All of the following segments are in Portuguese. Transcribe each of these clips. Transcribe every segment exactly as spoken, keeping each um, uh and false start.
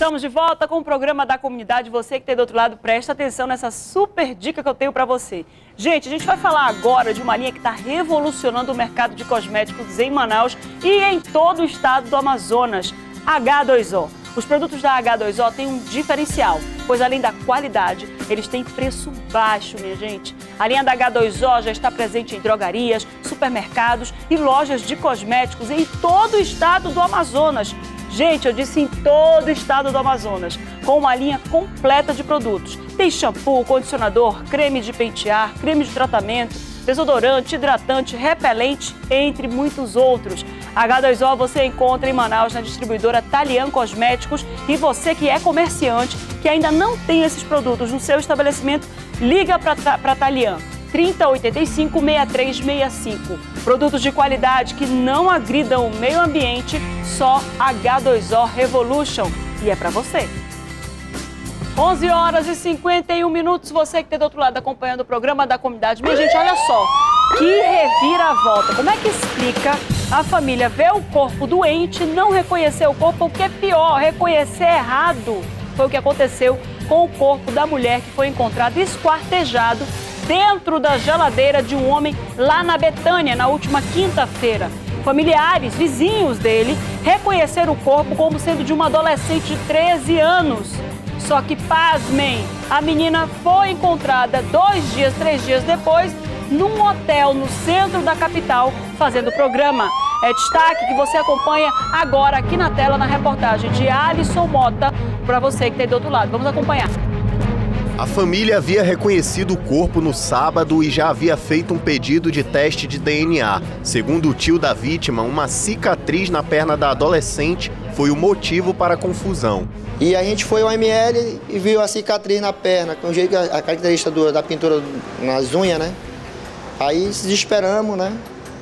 Estamos de volta com o programa da comunidade. Você que está do outro lado, presta atenção nessa super dica que eu tenho para você. Gente, a gente vai falar agora de uma linha que está revolucionando o mercado de cosméticos em Manaus e em todo o estado do Amazonas, H dois O. Os produtos da H dois O têm um diferencial, pois além da qualidade, eles têm preço baixo, minha gente. A linha da H dois O já está presente em drogarias, supermercados e lojas de cosméticos em todo o estado do Amazonas. Gente, eu disse em todo o estado do Amazonas, com uma linha completa de produtos. Tem shampoo, condicionador, creme de pentear, creme de tratamento, desodorante, hidratante, repelente, entre muitos outros. H dois O você encontra em Manaus na distribuidora Talian Cosméticos e você que é comerciante, que ainda não tem esses produtos no seu estabelecimento, liga para a Talian. trinta, oitenta e cinco, sessenta e três sessenta e cinco. Produtos de qualidade que não agridam o meio ambiente, só H dois O Revolution. E é para você. onze horas e cinquenta e um minutos, você que está do outro lado acompanhando o programa da comunidade. Minha gente, olha só, que reviravolta. Como é que explica a família ver o corpo doente, não reconhecer o corpo, o que é pior, reconhecer errado? Foi o que aconteceu com o corpo da mulher que foi encontrado esquartejado dentro da geladeira de um homem lá na Betânia, na última quinta-feira. Familiares, vizinhos dele, reconheceram o corpo como sendo de uma adolescente de treze anos. Só que, pasmem, a menina foi encontrada dois dias, três dias depois, num hotel no centro da capital, fazendo programa. É destaque que você acompanha agora aqui na tela, na reportagem de Alisson Mota, para você que está do outro lado. Vamos acompanhar. A família havia reconhecido o corpo no sábado e já havia feito um pedido de teste de D N A. Segundo o tio da vítima, uma cicatriz na perna da adolescente foi o motivo para a confusão. E a gente foi ao M L e viu a cicatriz na perna, com o jeito, a característica do, da pintura nas unhas, né? Aí se desesperamos, né?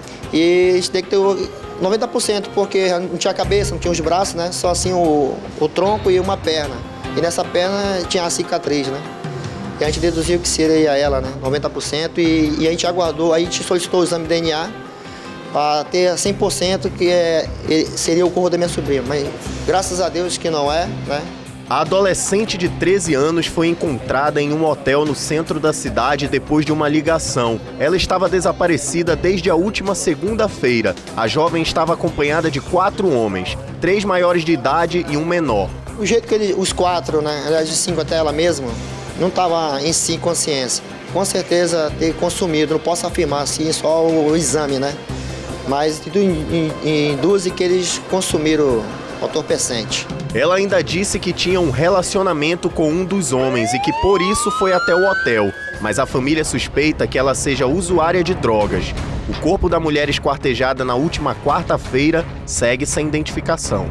E tem que ter noventa por cento, porque não tinha cabeça, não tinha os braços, né? Só assim o, o tronco e uma perna. E nessa perna tinha a cicatriz, né? E a gente deduziu que seria ela, né? noventa por cento. E, e a gente aguardou, aí a gente solicitou o exame de D N A para ter cem por cento que é, seria o corpo da minha sobrinha. Mas graças a Deus que não é, né? A adolescente de treze anos foi encontrada em um hotel no centro da cidade depois de uma ligação. Ela estava desaparecida desde a última segunda-feira. A jovem estava acompanhada de quatro homens, três maiores de idade e um menor. O jeito que ele, os quatro, né, aliás de cinco até ela mesma, não estava em si consciência. Com certeza ter consumido, não posso afirmar assim, só o, o exame, né? Mas tudo induz que eles consumiram o entorpecente. Ela ainda disse que tinha um relacionamento com um dos homens e que por isso foi até o hotel. Mas a família suspeita que ela seja usuária de drogas. O corpo da mulher esquartejada na última quarta-feira segue sem identificação.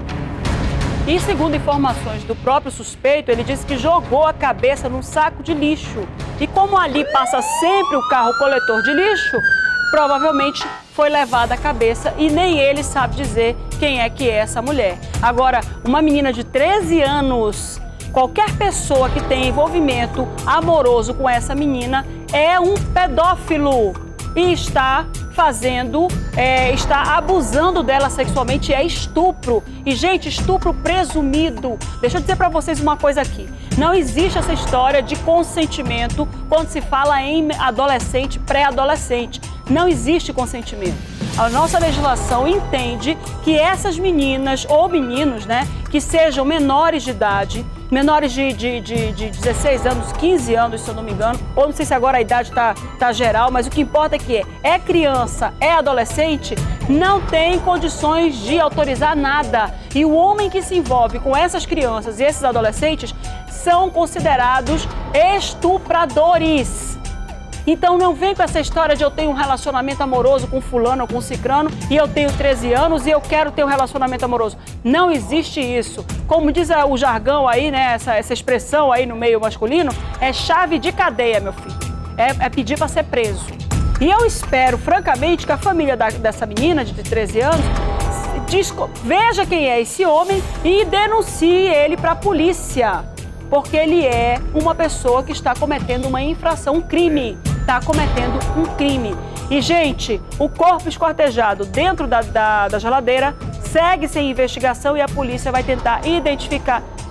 E segundo informações do próprio suspeito, ele disse que jogou a cabeça num saco de lixo. E como ali passa sempre o carro coletor de lixo, provavelmente foi levada a cabeça e nem ele sabe dizer quem é que é essa mulher. Agora, uma menina de treze anos, qualquer pessoa que tenha envolvimento amoroso com essa menina é um pedófilo e está fazendo, é, está abusando dela sexualmente, é estupro. E, gente, estupro presumido. Deixa eu dizer para vocês uma coisa aqui. Não existe essa história de consentimento quando se fala em adolescente, pré-adolescente. Não existe consentimento. A nossa legislação entende que essas meninas ou meninos, né, que sejam menores de idade, menores de, de, de, de dezesseis anos, quinze anos, se eu não me engano, ou não sei se agora a idade está tá geral, mas o que importa é que é, é criança, é adolescente, não tem condições de autorizar nada. E o homem que se envolve com essas crianças e esses adolescentes são considerados estupradores. Então não vem com essa história de eu tenho um relacionamento amoroso com fulano ou com cicrano e eu tenho treze anos e eu quero ter um relacionamento amoroso. Não existe isso. Como diz o jargão aí, né, essa, essa expressão aí no meio masculino, é chave de cadeia, meu filho. É, é pedir para ser preso. E eu espero, francamente, que a família da, dessa menina de treze anos diz, veja quem é esse homem e denuncie ele para a polícia. Porque ele é uma pessoa que está cometendo uma infração, um crime. Está cometendo um crime. E, gente, o corpo esquartejado dentro da, da, da geladeira segue sem investigação e a polícia vai tentar identificar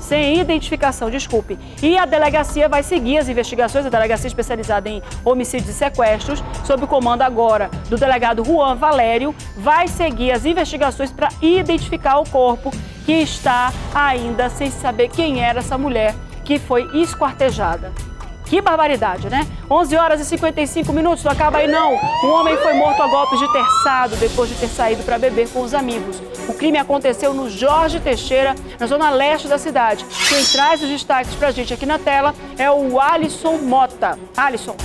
sem identificação, desculpe. E a delegacia vai seguir as investigações, a delegacia especializada em homicídios e sequestros, sob o comando agora do delegado Juan Valério, vai seguir as investigações para identificar o corpo que está ainda sem saber quem era essa mulher que foi esquartejada. Que barbaridade, né? onze horas e cinquenta e cinco minutos, não acaba aí não. Um homem foi morto a golpes de terçado depois de ter saído para beber com os amigos. O crime aconteceu no Jorge Teixeira, na zona leste da cidade. Quem traz os destaques pra gente aqui na tela é o Alisson Mota. Alisson.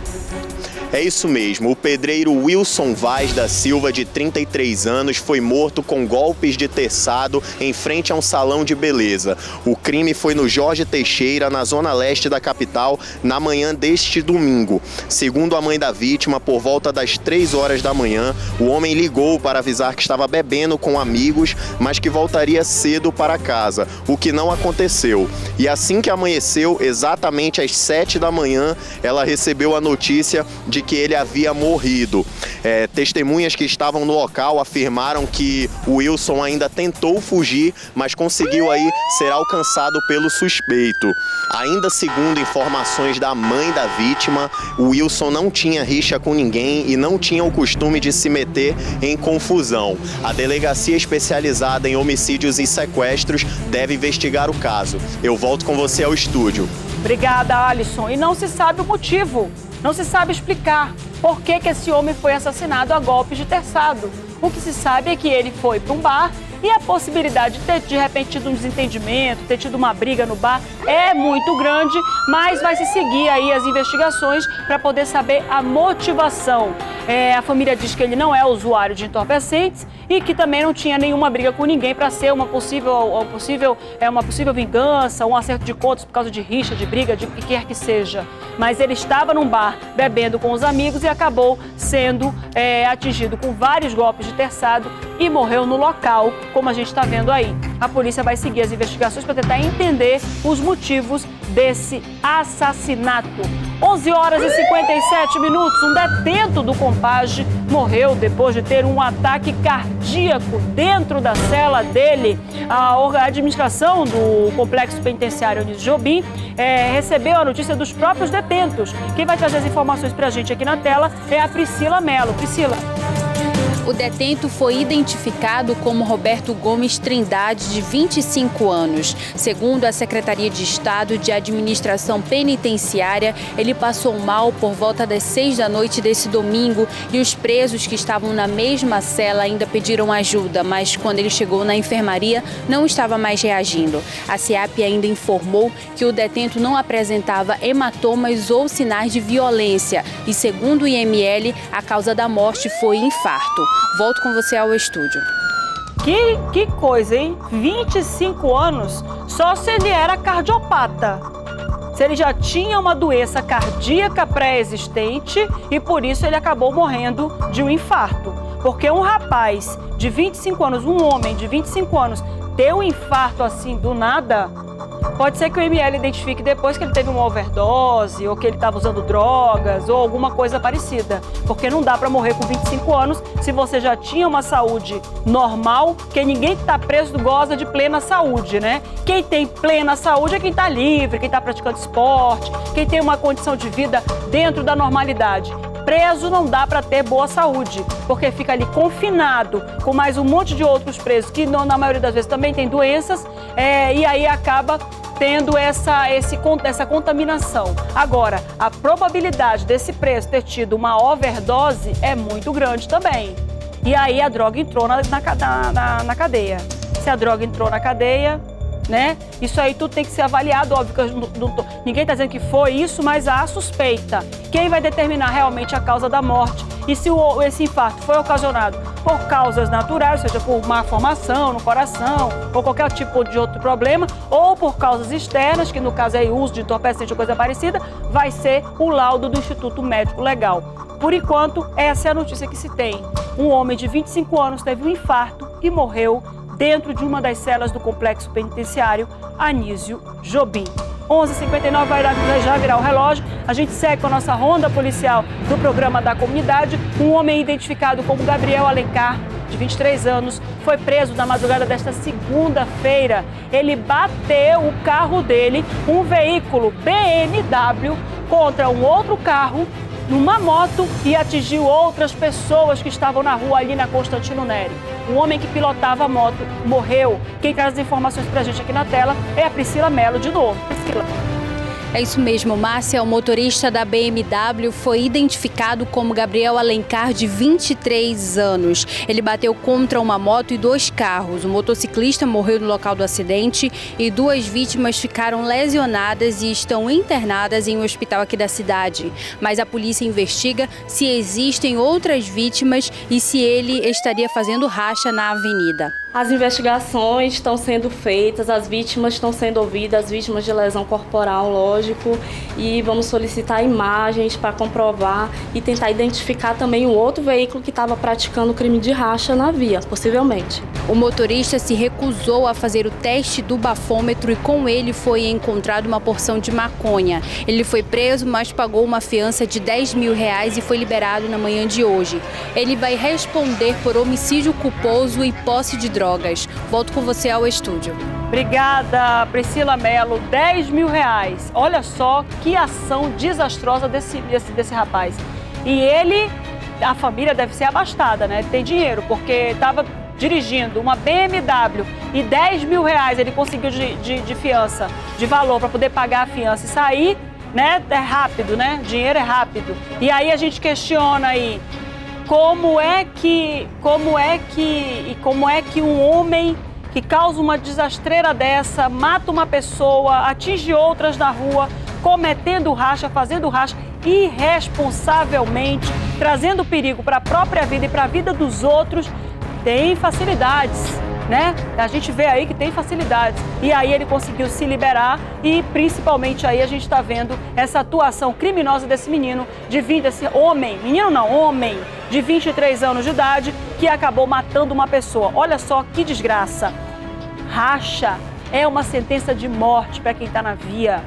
É isso mesmo, o pedreiro Wilson Vaz da Silva, de trinta e três anos, foi morto com golpes de terçado em frente a um salão de beleza. O crime foi no Jorge Teixeira, na zona leste da capital, na manhã deste domingo. Segundo a mãe da vítima, por volta das três horas da manhã, o homem ligou para avisar que estava bebendo com amigos, mas que voltaria cedo para casa, o que não aconteceu. E assim que amanheceu, exatamente às sete da manhã, ela recebeu a notícia de que ele havia morrido. É, testemunhas que estavam no local afirmaram que o Wilson ainda tentou fugir, mas conseguiu aí ser alcançado pelo suspeito. Ainda segundo informações da mãe da vítima, o Wilson não tinha rixa com ninguém e não tinha o costume de se meter em confusão. A delegacia especializada em homicídios e sequestros deve investigar o caso. Eu volto com você ao estúdio. Obrigada, Alisson. E não se sabe o motivo. Não se sabe explicar por que que esse homem foi assassinado a golpes de terçado. O que se sabe é que ele foi para um bar e a possibilidade de ter, de repente, tido um desentendimento, ter tido uma briga no bar é muito grande, mas vai se seguir aí as investigações para poder saber a motivação. É, a família diz que ele não é usuário de entorpecentes e que também não tinha nenhuma briga com ninguém para ser uma possível, uma possível, é, uma possível vingança, um acerto de contas por causa de rixa, de briga, de o que quer que seja. Mas ele estava num bar bebendo com os amigos e acabou sendo é, atingido com vários golpes de terçado e morreu no local, como a gente está vendo aí. A polícia vai seguir as investigações para tentar entender os motivos desse assassinato. onze horas e cinquenta e sete minutos, um detento do Compage morreu depois de ter um ataque cardíaco dentro da cela dele. A administração do Complexo Penitenciário Anísio Jobim é, recebeu a notícia dos próprios detentos. Quem vai trazer as informações para a gente aqui na tela é a Priscila Mello. Priscila. O detento foi identificado como Roberto Gomes Trindade, de vinte e cinco anos. Segundo a Secretaria de Estado de Administração Penitenciária, ele passou mal por volta das seis da noite desse domingo e os presos que estavam na mesma cela ainda pediram ajuda, mas quando ele chegou na enfermaria não estava mais reagindo. A SEAP ainda informou que o detento não apresentava hematomas ou sinais de violência e, segundo o I M L, a causa da morte foi infarto. Volto com você ao estúdio. Que, que coisa, hein? vinte e cinco anos, só se ele era cardiopata. Se ele já tinha uma doença cardíaca pré-existente e por isso ele acabou morrendo de um infarto. Porque um rapaz de vinte e cinco anos, um homem de vinte e cinco anos, ter um infarto assim do nada, pode ser que o I M L identifique depois que ele teve uma overdose ou que ele estava usando drogas ou alguma coisa parecida. Porque não dá para morrer com vinte e cinco anos se você já tinha uma saúde normal, porque ninguém que está preso goza de plena saúde, né? Quem tem plena saúde é quem está livre, quem está praticando esporte, quem tem uma condição de vida dentro da normalidade. Preso não dá para ter boa saúde, porque fica ali confinado com mais um monte de outros presos que, na maioria das vezes, também tem doenças, é, e aí acaba tendo essa, esse, essa contaminação. Agora, a probabilidade desse preso ter tido uma overdose é muito grande também. E aí a droga entrou na, na, na, na cadeia. Se a droga entrou na cadeia, né? Isso aí tudo tem que ser avaliado, óbvio que eu não, não, ninguém está dizendo que foi isso, mas há suspeita. Quem vai determinar realmente a causa da morte e se o, esse infarto foi ocasionado por causas naturais, ou seja, por má formação no coração ou qualquer tipo de outro problema, ou por causas externas, que no caso é o uso de entorpecente ou coisa parecida, vai ser o laudo do Instituto Médico Legal. Por enquanto, essa é a notícia que se tem. Um homem de vinte e cinco anos teve um infarto e morreu dentro de uma das celas do Complexo Penitenciário Anísio Jobim. onze e cinquenta e nove vai já virar o relógio. A gente segue com a nossa ronda policial do programa da comunidade. Um homem identificado como Gabriel Alencar, de de vinte e três anos, foi preso na madrugada desta segunda-feira. Ele bateu o carro dele, um veículo B M W, contra um outro carro, numa moto, e atingiu outras pessoas que estavam na rua ali na Constantino Neri. O homem que pilotava a moto morreu. Quem traz as informações pra gente aqui na tela é a Priscila Mello de novo. Priscila. É isso mesmo, Márcia. O motorista da B M W foi identificado como Gabriel Alencar, de vinte e três anos. Ele bateu contra uma moto e dois carros. O motociclista morreu no local do acidente e duas vítimas ficaram lesionadas e estão internadas em um hospital aqui da cidade. Mas a polícia investiga se existem outras vítimas e se ele estaria fazendo racha na avenida. As investigações estão sendo feitas, as vítimas estão sendo ouvidas, as vítimas de lesão corporal, lógico, e vamos solicitar imagens para comprovar e tentar identificar também um outro veículo que estava praticando crime de racha na via, possivelmente. O motorista se recusou a fazer o teste do bafômetro e com ele foi encontrado uma porção de maconha. Ele foi preso, mas pagou uma fiança de dez mil reais e foi liberado na manhã de hoje. Ele vai responder por homicídio culposo e posse de drogas. Volto com você ao estúdio. Obrigada, Priscila Mello. dez mil reais. Olha só que ação desastrosa desse, desse, desse rapaz. E ele, a família deve ser abastada, né? Ele tem dinheiro, porque estava dirigindo uma B M W e dez mil reais ele conseguiu de, de, de fiança, de valor, para poder pagar a fiança e sair, né? É rápido, né? Dinheiro é rápido. E aí a gente questiona aí, Como é que, como é que, e como é que um homem que causa uma desastreira dessa, mata uma pessoa, atinge outras na rua, cometendo racha, fazendo racha, irresponsavelmente, trazendo perigo para a própria vida e para a vida dos outros, tem facilidades, né? A gente vê aí que tem facilidades. E aí ele conseguiu se liberar e principalmente aí a gente está vendo essa atuação criminosa desse menino, de vinte, esse homem, menino não, homem, de vinte e três anos de idade, que acabou matando uma pessoa. Olha só que desgraça. Racha é uma sentença de morte para quem está na via.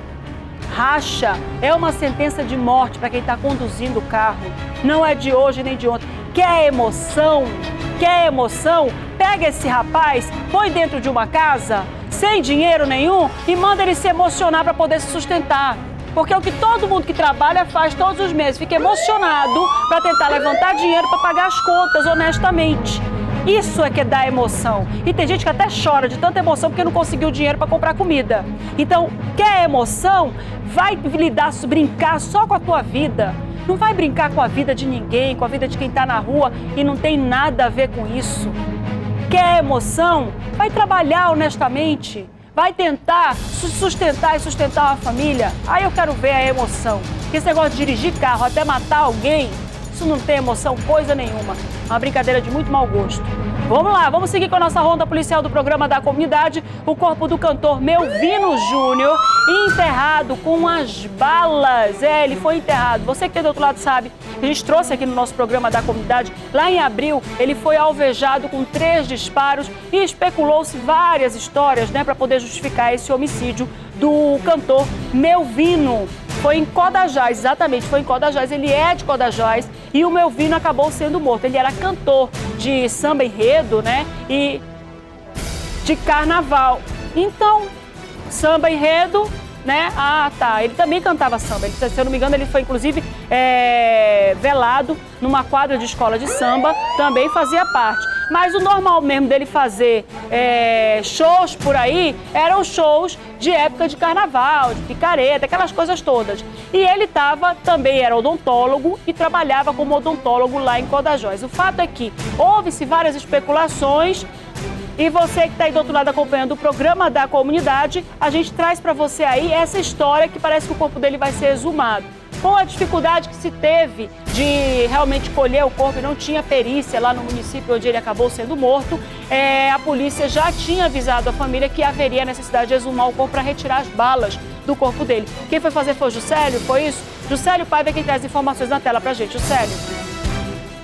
Racha é uma sentença de morte para quem está conduzindo o carro. Não é de hoje nem de ontem. Quer emoção? Quer emoção? Pega esse rapaz, põe dentro de uma casa, sem dinheiro nenhum, e manda ele se emocionar para poder se sustentar. Porque é o que todo mundo que trabalha faz todos os meses. Fica emocionado para tentar levantar dinheiro para pagar as contas honestamente. Isso é que dá emoção. E tem gente que até chora de tanta emoção porque não conseguiu dinheiro para comprar comida. Então, quer emoção? Vai lidar, brincar só com a tua vida. Não vai brincar com a vida de ninguém, com a vida de quem está na rua e não tem nada a ver com isso. Quer emoção? Vai trabalhar honestamente. Vai tentar sustentar e sustentar uma família. Aí eu quero ver a emoção. Porque esse negócio de dirigir carro até matar alguém, isso não tem emoção, coisa nenhuma. É uma brincadeira de muito mau gosto. Vamos lá, vamos seguir com a nossa ronda policial do programa da comunidade. O corpo do cantor Melvino Júnior, enterrado com as balas. É, ele foi enterrado. Você que tem do outro lado sabe, a gente trouxe aqui no nosso programa da comunidade. Lá em abril, ele foi alvejado com três disparos e especulou-se várias histórias, né, para poder justificar esse homicídio do cantor Melvino. Foi em Codajás, exatamente, foi em Codajás. Ele é de Codajás e o Melvino acabou sendo morto. Ele era cantor de samba enredo, né, e de carnaval. Então, samba enredo, né, ah, tá, ele também cantava samba. Ele, se eu não me engano, ele foi, inclusive, é, velado numa quadra de escola de samba, também fazia parte. Mas o normal mesmo dele fazer é, shows por aí eram shows de época de carnaval, de picareta, aquelas coisas todas. E ele tava, também era odontólogo e trabalhava como odontólogo lá em Codajós. O fato é que houve-se várias especulações e você que está aí do outro lado acompanhando o programa da comunidade, a gente traz para você aí essa história que parece que o corpo dele vai ser exumado. Com a dificuldade que se teve de realmente colher o corpo, e não tinha perícia lá no município onde ele acabou sendo morto, é, a polícia já tinha avisado a família que haveria necessidade de exumar o corpo para retirar as balas do corpo dele. Quem foi fazer foi o Juscelio, foi isso? Juscelio Paiva é quem traz informações na tela pra gente. Juscelio.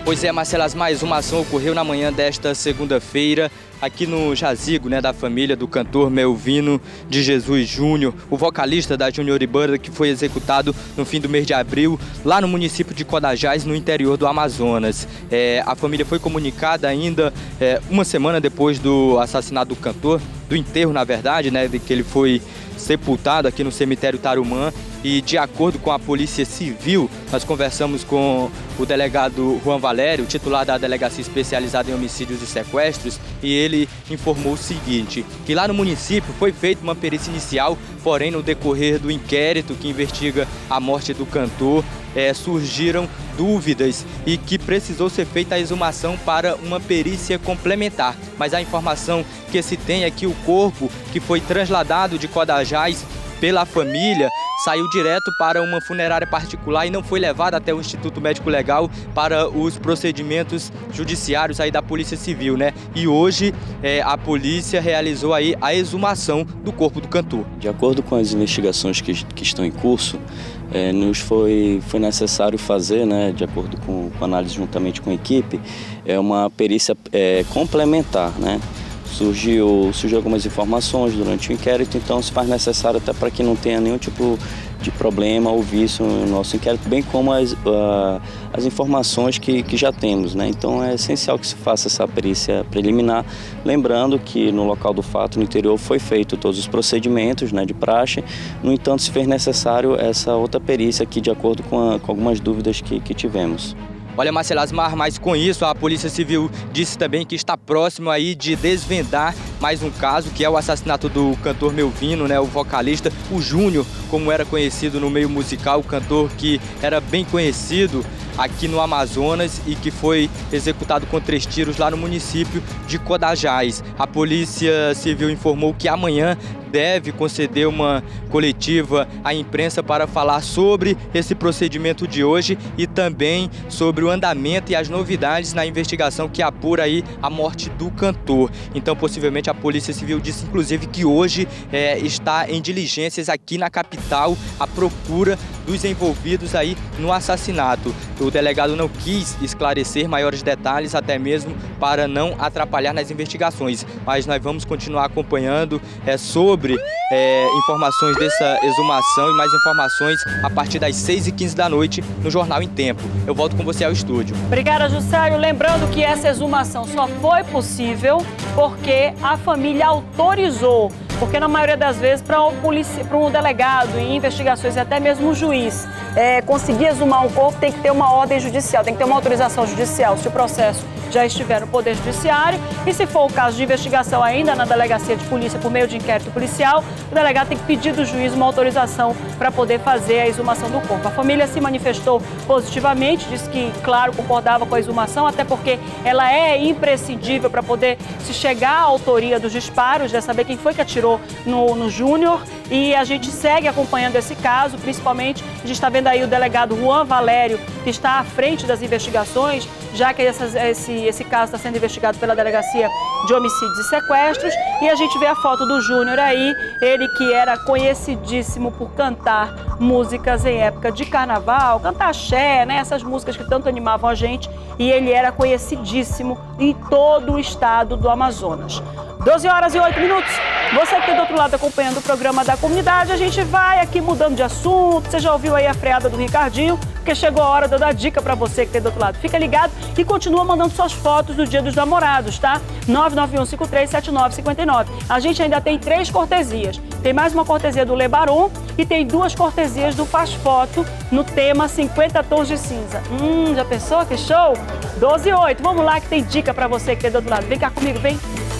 Pois é, Marcelas, mais uma ação ocorreu na manhã desta segunda-feira aqui no jazigo, né, da família do cantor Melvino de Jesus Júnior, o vocalista da Junior Banda, que foi executado no fim do mês de abril, lá no município de Codajás, no interior do Amazonas. É, a família foi comunicada ainda é, uma semana depois do assassinato do cantor, do enterro, na verdade, né, de que ele foi sepultado aqui no cemitério Tarumã. E de acordo com a Polícia Civil, nós conversamos com o delegado Juan Valério, titular da Delegacia Especializada em Homicídios e Sequestros, e ele informou o seguinte, que lá no município foi feita uma perícia inicial, porém no decorrer do inquérito que investiga a morte do cantor, é, surgiram dúvidas e que precisou ser feita a exumação para uma perícia complementar. Mas a informação que se tem é que o corpo que foi trasladado de Codajás pela família saiu direto para uma funerária particular e não foi levado até o Instituto Médico Legal para os procedimentos judiciários aí da Polícia Civil, né? E hoje é, a polícia realizou aí a exumação do corpo do cantor. De acordo com as investigações que, que estão em curso, é, nos foi, foi necessário fazer, né, de acordo com, com a análise juntamente com a equipe, é uma perícia é, complementar, né? Surgiu, surgiu algumas informações durante o inquérito, então se faz necessário até para que não tenha nenhum tipo de problema ou vício no nosso inquérito, bem como as, uh, as informações que, que já temos, né? Então é essencial que se faça essa perícia preliminar, lembrando que no local do fato, no interior, foi feito todos os procedimentos, né, de praxe. No entanto, se fez necessário essa outra perícia aqui, de acordo com, a, com algumas dúvidas que, que tivemos. Olha, Marcelasmar, mas com isso a Polícia Civil disse também que está próximo aí de desvendar mais um caso, que é o assassinato do cantor Melvino, né, o vocalista, o Júnior, como era conhecido no meio musical, o cantor que era bem conhecido aqui no Amazonas e que foi executado com três tiros lá no município de Codajás. A Polícia Civil informou que amanhã deve conceder uma coletiva à imprensa para falar sobre esse procedimento de hoje e também sobre o andamento e as novidades na investigação que apura aí a morte do cantor. Então, possivelmente, a Polícia Civil disse, inclusive, que hoje é, está em diligências aqui na capital à procura dos envolvidos aí no assassinato. O delegado não quis esclarecer maiores detalhes, até mesmo para não atrapalhar nas investigações, mas nós vamos continuar acompanhando é, sobre é, informações dessa exumação e mais informações a partir das seis e quinze da noite no Jornal em Tempo. Eu volto com você ao estúdio. Obrigada, Juscelio. Lembrando que essa exumação só foi possível porque a família autorizou. Porque na maioria das vezes, para um, para um delegado em investigações e até mesmo um juiz é, conseguir exumar um corpo, tem que ter uma ordem judicial, tem que ter uma autorização judicial, se o processo já estiver no Poder Judiciário. E se for o caso de investigação ainda na delegacia de polícia por meio de inquérito policial, o delegado tem que pedir do juiz uma autorização para poder fazer a exumação do corpo. A família se manifestou positivamente, disse que, claro, concordava com a exumação, até porque ela é imprescindível para poder se chegar à autoria dos disparos, de saber quem foi que atirou no, no Júnior. E a gente segue acompanhando esse caso, principalmente a gente está vendo aí o delegado Juan Valério, que está à frente das investigações, já que essas, esse, esse caso está sendo investigado pela Delegacia de Homicídios e Sequestros. E a gente vê a foto do Júnior aí, ele que era conhecidíssimo por cantar músicas em época de carnaval, cantar axé, né, essas músicas que tanto animavam a gente, e ele era conhecidíssimo em todo o estado do Amazonas. doze horas e oito minutos. Você que está do outro lado acompanhando o programa da comunidade, a gente vai aqui mudando de assunto. Você já ouviu aí a freada do Ricardinho? Porque chegou a hora de eu dar dica para você que está do outro lado. Fica ligado e continua mandando suas fotos do Dia dos Namorados, tá? nove nove um cinco três sete nove cinco nove. A gente ainda tem três cortesias. Tem mais uma cortesia do Lebaron e tem duas cortesias do Faz Foto no tema cinquenta tons de cinza. Hum, já pensou? Que show? doze e oito. Vamos lá que tem dica para você que está do outro lado. Vem cá comigo, vem.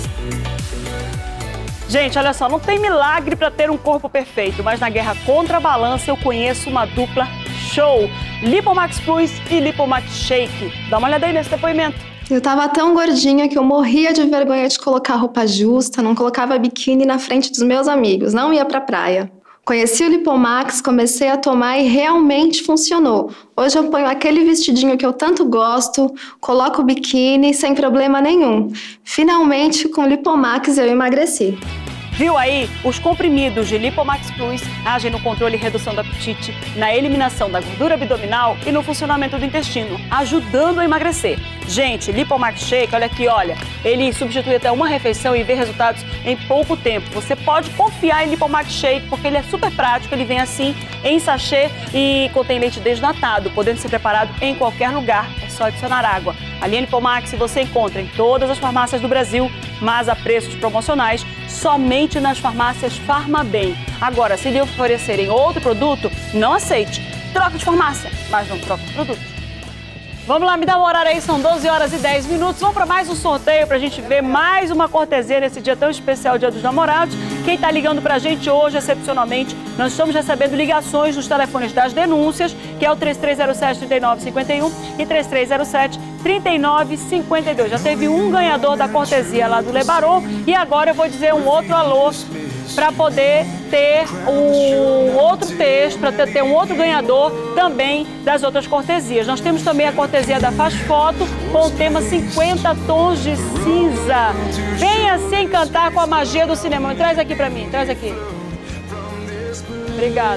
Gente, olha só, não tem milagre para ter um corpo perfeito, mas na guerra contra a balança eu conheço uma dupla show. Lipomax Plus e Lipomax Shake. Dá uma olhada aí nesse depoimento. Eu tava tão gordinha que eu morria de vergonha de colocar roupa justa, não colocava biquíni na frente dos meus amigos, não ia pra praia. Conheci o Lipomax, comecei a tomar e realmente funcionou. Hoje eu ponho aquele vestidinho que eu tanto gosto, coloco o biquíni sem problema nenhum. Finalmente, com o Lipomax eu emagreci. Viu aí? Os comprimidos de Lipomax Plus agem no controle e redução do apetite, na eliminação da gordura abdominal e no funcionamento do intestino, ajudando a emagrecer. Gente, Lipomax Shake, olha aqui, olha, ele substitui até uma refeição e vê resultados em pouco tempo. Você pode confiar em Lipomax Shake, porque ele é super prático, ele vem assim em sachê e contém leite desnatado, podendo ser preparado em qualquer lugar, é só adicionar água. A linha Lipomax você encontra em todas as farmácias do Brasil, mas a preços promocionais somente nas farmácias Farmabem. Agora, se lhe oferecerem outro produto, não aceite. Troca de farmácia, mas não troca de produto. Vamos lá, me dá um horário aí, são doze horas e dez minutos. Vamos para mais um sorteio para a gente ver mais uma cortesia nesse dia tão especial, Dia dos Namorados. Quem está ligando para a gente hoje, excepcionalmente, nós estamos recebendo ligações nos telefones das denúncias, que é o três três zero sete, três nove cinco um e três três zero sete, três nove cinco dois. Já teve um ganhador da cortesia lá do Lebaron e agora eu vou dizer um outro alô para poder ter um outro texto, para ter, ter um outro ganhador também das outras cortesias. Nós temos também a cortesia da Faz Foto com o tema cinquenta tons de cinza. Venha se encantar com a magia do cinema. Traz aqui para mim, traz aqui. Obrigada.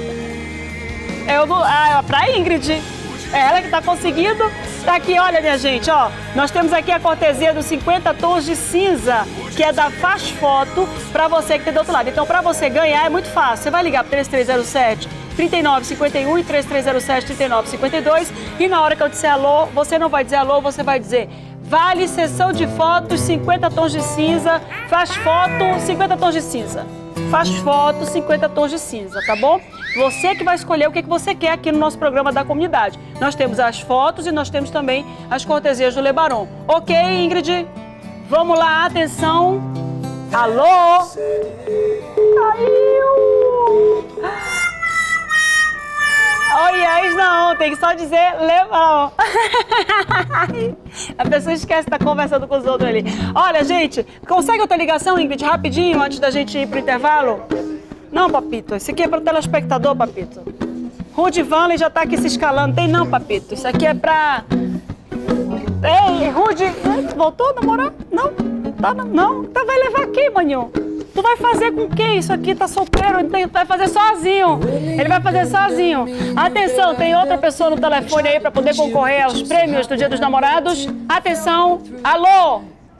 Eu vou, ah, para Ingrid, é ela que está conseguindo. Tá aqui, olha, minha gente, ó. Nós temos aqui a cortesia dos cinquenta tons de cinza, que é da Faz Foto, para você que tem do outro lado. Então, para você ganhar é muito fácil. Você vai ligar para três três zero sete, três nove cinco um e três três zero sete, três nove cinco dois. E na hora que eu disser alô, você não vai dizer alô, você vai dizer: vale sessão de fotos cinquenta tons de cinza, Faz Foto cinquenta tons de cinza. Faz Foto cinquenta tons de cinza, tá bom? Você que vai escolher o que você quer aqui no nosso programa da comunidade. Nós temos as fotos e nós temos também as cortesias do Lebaron. Ok, Ingrid? Vamos lá, atenção. Alô? Caiu! Oi, ex não, tem que só dizer Lebaron. A pessoa esquece de estar conversando com os outros ali. Olha, gente, consegue outra ligação, Ingrid, rapidinho, antes da gente ir pro intervalo? Não, Papito, esse aqui é para o telespectador, Papito. Rudy Vanley já tá aqui se escalando. Tem não, Papito, isso aqui é pra... Ei, Rudy, voltou a namorar? Não, tá não, não. Então vai levar aqui, maninho. Tu vai fazer com o quê? Isso aqui tá solteiro, ele vai fazer sozinho. Ele vai fazer sozinho. Atenção, tem outra pessoa no telefone aí para poder concorrer aos prêmios do Dia dos Namorados. Atenção, alô?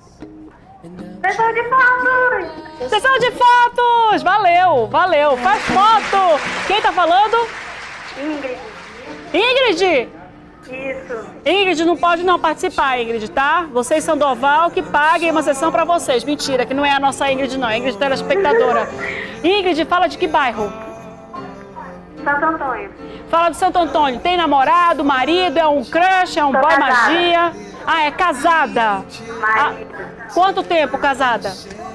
Sessão de fotos! Sessão de fotos! Valeu, valeu. Faz foto! Quem tá falando? Ingrid. Ingrid? Isso. Ingrid, não pode não participar, Ingrid, tá? Vocês são do Oval, que paguem uma sessão pra vocês. Mentira, que não é a nossa Ingrid, não. É a Ingrid telespectadora. Ingrid, fala de que bairro? Santo Antônio. Fala de Santo Antônio. Tem namorado, marido, é um crush, é um Tô boy casada. magia? Ah, é casada. Marido. Ah, quanto tempo casada?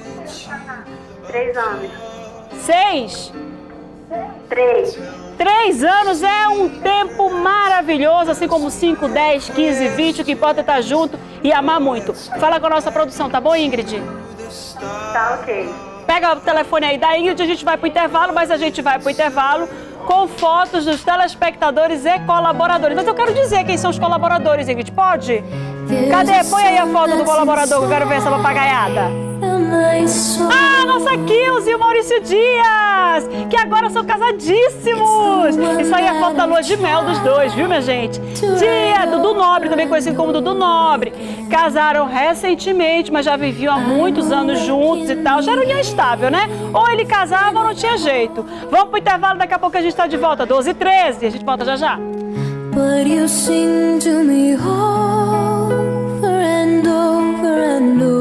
Três anos. Seis? Três. Três anos é um tempo maravilhoso, assim como cinco, dez, quinze, vinte, o que importa é estar junto e amar muito. Fala com a nossa produção, tá bom, Ingrid? Tá ok. Pega o telefone aí da Ingrid, a gente vai pro intervalo, mas a gente vai pro intervalo com fotos dos telespectadores e colaboradores. Mas eu quero dizer quem são os colaboradores, Ingrid, pode? Cadê? Põe aí a foto do colaborador, que eu quero ver essa papagaiada. Ah, nossa Kilze e o Maurício Dias, que agora são casadíssimos. Isso aí é a foto da lua de mel dos dois, viu, minha gente? Dia, Dudu Nobre, também conhecido como Dudu Nobre. Casaram recentemente, mas já viviam há muitos anos juntos e tal. Já era união estável, né? Ou ele casava ou não tinha jeito. Vamos pro intervalo, daqui a pouco a gente tá de volta, doze e treze. A gente volta já já. But you sing to me over and over and over.